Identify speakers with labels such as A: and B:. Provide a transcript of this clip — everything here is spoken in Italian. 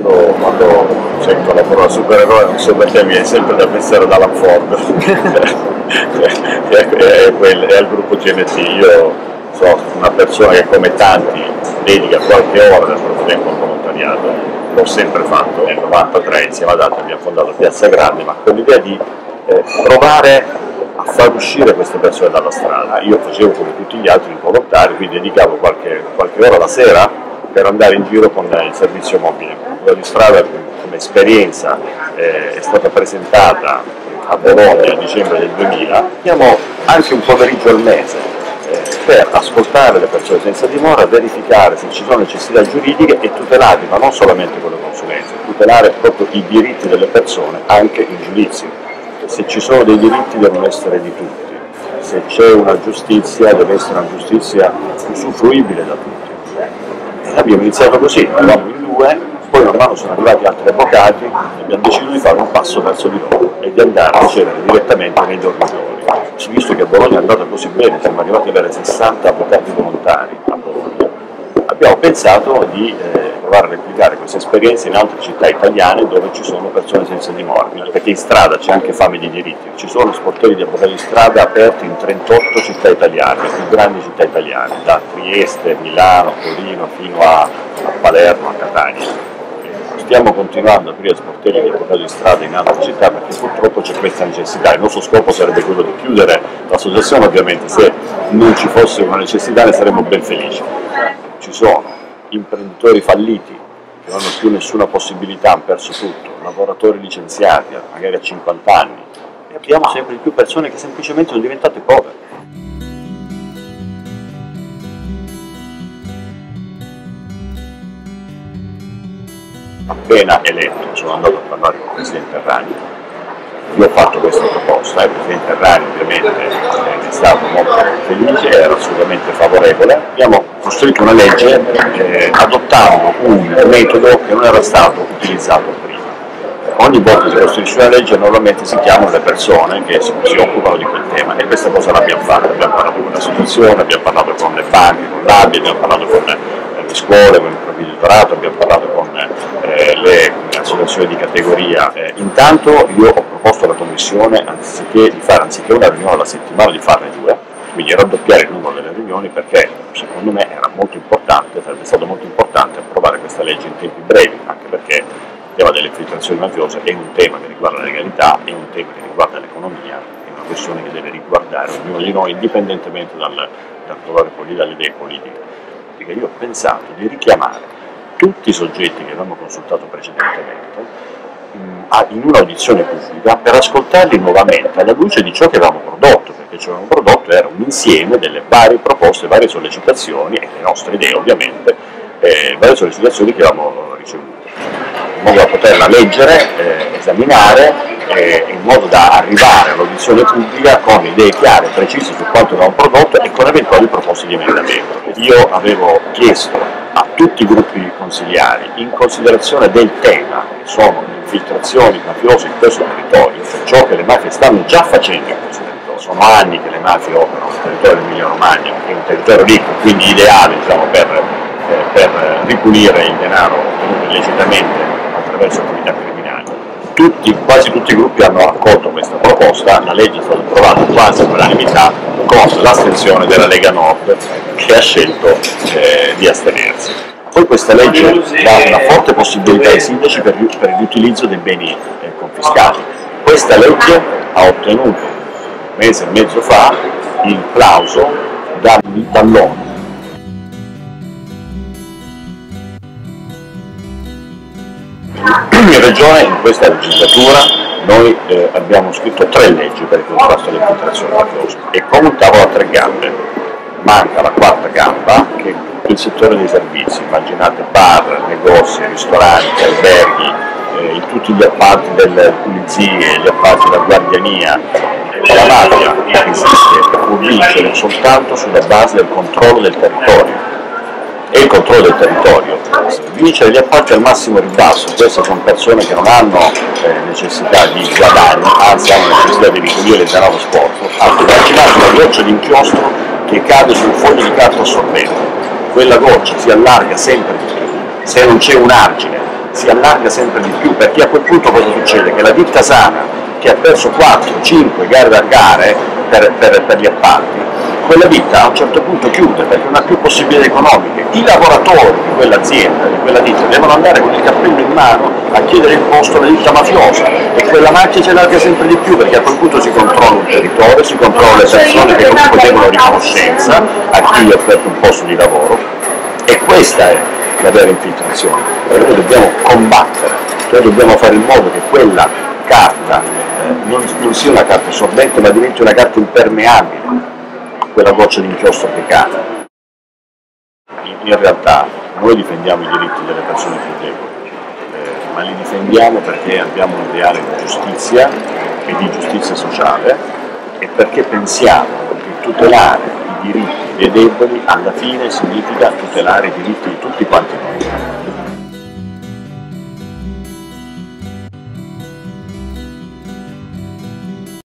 A: quando sento la parola supereroe, non so perché mi viene sempre da pensare ad Alan Ford e al gruppo GNT. Io sono una persona che, come tanti, dedica qualche ora del proprio tempo al volontariato. L'ho sempre fatto. Nel 93 insieme ad altri abbiamo fondato Piazza Grande, ma con l'idea di provare a far uscire queste persone dalla strada. Io facevo come tutti gli altri il volontario, quindi dedicavo qualche ora la sera per andare in giro con il servizio mobile. La di strada come esperienza è stata presentata a Bologna a dicembre del 2000. Abbiamo anche un pomeriggio al mese per ascoltare le persone senza dimora, verificare se ci sono necessità giuridiche e tutelarli, ma non solamente con le consulenze, tutelare proprio i diritti delle persone anche in giudizio. Se ci sono dei diritti devono essere di tutti, se c'è una giustizia deve essere una giustizia usufruibile da tutti. Abbiamo iniziato così, eravamo in due, poi man mano sono arrivati altri avvocati e abbiamo deciso di fare un passo verso di loro e di andare a ricevere direttamente nei dormitori. Visto che a Bologna è andata così bene, siamo arrivati ad avere 60 avvocati volontari a Bologna, abbiamo pensato di provare a replicare questa esperienza in altre città italiane dove ci sono persone senza dimora, perché in strada c'è anche fame di diritti. Ci sono sportelli di avvocati di strada aperti in 38 città italiane, le più grandi città italiane, da Trieste, Milano, Torino fino a Palermo, a Catania. Stiamo continuando a aprire sportelli di avvocati di strada in altre città perché purtroppo c'è questa necessità. Il nostro scopo sarebbe quello di chiudere l'associazione, ovviamente se non ci fosse una necessità ne saremmo ben felici. Ci sono imprenditori falliti che non hanno più nessuna possibilità, hanno perso tutto, lavoratori licenziati magari a 50 anni, e abbiamo sempre di più persone che semplicemente sono diventate povere. Appena eletto sono andato a parlare con il Presidente Errani, io ho fatto questa proposta, il Presidente Errani ovviamente è stato molto felice, era assolutamente favorevole. Abbiamo costruito una legge adottando un metodo che non era stato utilizzato prima. Ogni volta che si costruisce una legge normalmente si chiamano le persone che si occupano di quel tema e questa cosa l'abbiamo fatta. Abbiamo parlato con l'associazione, abbiamo parlato con le banche, con l'ABI, abbiamo parlato con le scuole, con il provveditorato, abbiamo parlato con le associazioni di categoria. Intanto io ho proposto alla Commissione anziché una riunione alla settimana di farne due, quindi raddoppiare il numero delle riunioni, perché secondo me era molto importante, sarebbe stato molto importante approvare questa legge in tempi brevi, anche perché il tema delle infiltrazioni mafiose è un tema che riguarda la legalità, è un tema che riguarda l'economia, è una questione che deve riguardare ognuno di noi indipendentemente dal colore politico, dalle idee politiche. Perché io ho pensato di richiamare tutti i soggetti che avevamo consultato precedentemente in un'audizione pubblica per ascoltarli nuovamente alla luce di ciò che avevamo prodotto, perché ciò che avevamo prodotto era un insieme delle varie proposte, varie sollecitazioni e le nostre idee ovviamente, varie sollecitazioni che avevamo ricevuto, in modo da poterla leggere, esaminare, in modo da arrivare all'audizione pubblica con idee chiare e precise su quanto avevamo prodotto e con eventuali proposte di emendamento. Io avevo chiesto a tutti i gruppi consigliari, in considerazione del tema, che sono le infiltrazioni mafiose in questo territorio, cioè ciò che le mafie stanno già facendo in questo territorio. Sono anni che le mafie operano nel territorio dell'Emilia Romagna, che è un territorio ricco, quindi ideale per ripulire il denaro ottenuto illecitamente attraverso attività criminali. Quasi tutti i gruppi hanno accolto questa proposta, la legge è stata approvata quasi all'unanimità con l'astensione della Lega Nord che ha scelto di astenersi. Poi questa legge dà una forte possibilità ai sindaci per il riutilizzo dei beni confiscati. Questa legge ha ottenuto un mese e mezzo fa il plauso dall'ONU. In Regione in questa legislatura noi abbiamo scritto 3 leggi per il contrasto alle infiltrazioni mafiose e contavo a 3 gambe. Manca la 4ª gamba, che è il settore dei servizi. Immaginate bar, negozi, ristoranti, alberghi, tutti gli appalti delle pulizie, gli appalti della guardiania. La mafia esiste e può vincere soltanto sulla base del controllo del territorio. E il controllo del territorio, vincere gli appalti al massimo ribasso. Queste sono persone che non hanno necessità di guadagno, anzi hanno necessità di ripulire il denaro sporco. Immaginate una goccia di inchiostro che cade su un foglio di carta assorbente, quella goccia si allarga sempre di più, se non c'è un argine, si allarga sempre di più, perché a quel punto cosa succede? Che la ditta sana, che ha perso 4-5 gare per gli appalti, quella ditta a un certo punto chiude perché non ha più possibilità economiche. I lavoratori di quell'azienda, di quella ditta, devono andare con il cappello in mano a chiedere il posto alla ditta mafiosa, e quella macchina si allarga sempre di più, perché a quel punto si controlla un territorio, si controlla le persone che comunque devono riconoscenza a chi gli ha offerto un posto di lavoro, e questa è la vera infiltrazione. E noi dobbiamo combattere, cioè dobbiamo fare in modo che quella carta non sia una carta assorbente, ma diventi una carta impermeabile, quella goccia di inchiostro applicata. In realtà noi difendiamo i diritti delle persone più deboli, ma li difendiamo perché abbiamo un ideale di giustizia e di giustizia sociale, e perché pensiamo che tutelare i diritti dei deboli alla fine significa tutelare i diritti di tutti quanti noi.